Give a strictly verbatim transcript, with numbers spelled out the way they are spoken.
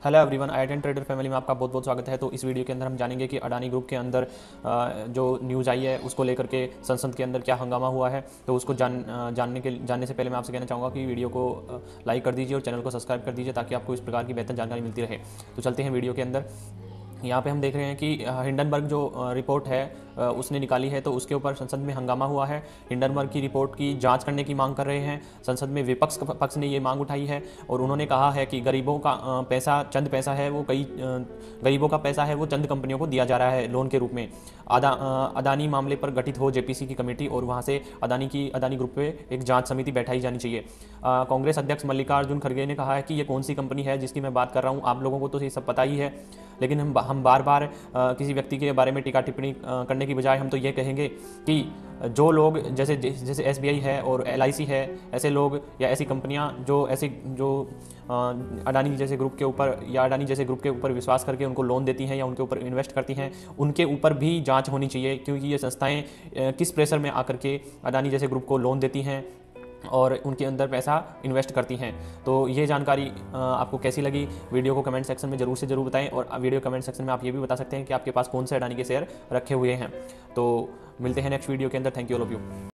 Hello everyone, I ten trader family में आपका बहुत बहुत स्वागत है। तो इस वीडियो के अंदर हम जानेंगे कि अडानी ग्रुप के अंदर अ, जो न्यूज़ आई है उसको लेकर के संसद के अंदर क्या हंगामा हुआ है। तो उसको जान अ, जानने के जानने से पहले मैं आपसे कहना चाहूँगा कि वीडियो को लाइक कर दीजिए और चैनल को सब्सक्राइब कर दीजिए ताकि आपको इस प्रकार की बेहतर जानकारी मिलती रहे। तो चलते हैं वीडियो के अंदर। यहाँ पे हम देख रहे हैं कि हिंडनबर्ग जो अ, रिपोर्ट है अ, उसने निकाली है, तो उसके ऊपर संसद में हंगामा हुआ है। हिंडनबर्ग की रिपोर्ट की जांच करने की मांग कर रहे हैं। संसद में विपक्ष पक्ष ने ये मांग उठाई है और उन्होंने कहा है कि गरीबों का अ, पैसा चंद पैसा है वो कई अ, गरीबों का पैसा है वो चंद कंपनियों को दिया जा रहा है लोन के रूप में। अदा अ, अदानी मामले पर गठित हो जेपीसी की कमेटी और वहाँ से अदानी की अदानी ग्रुप पे एक जांच समिति बैठाई जानी चाहिए। अ, कांग्रेस अध्यक्ष मल्लिकार्जुन खड़गे ने कहा है कि ये कौन सी कंपनी है जिसकी मैं बात कर रहा हूँ, आप लोगों को तो ये सब पता ही है, लेकिन हम हम बार बार किसी व्यक्ति के बारे में टीका टिप्पणी अ, करने की बजाय हम तो ये कहेंगे कि जो लोग जैसे जैसे एसबीआई है और एलआईसी है, ऐसे लोग या ऐसी कंपनियां जो ऐसी जो अ, अडानी जैसे ग्रुप के ऊपर या अडानी जैसे ग्रुप के ऊपर विश्वास करके उनको लोन देती हैं या उनके ऊपर इन्वेस्ट करती हैं, उनके ऊपर भी जांच होनी चाहिए, क्योंकि ये संस्थाएं अ, किस प्रेशर में आकर के अडानी जैसे ग्रुप को लोन देती हैं और उनके अंदर पैसा इन्वेस्ट करती हैं। तो ये जानकारी अ, आपको कैसी लगी, वीडियो को कमेंट सेक्शन में जरूर से जरूर बताएं और वीडियो कमेंट सेक्शन में आप ये भी बता सकते हैं कि आपके पास कौन से अडानी के शेयर रखे हुए हैं। तो मिलते हैं नेक्स्ट वीडियो के अंदर। Thank you all of you.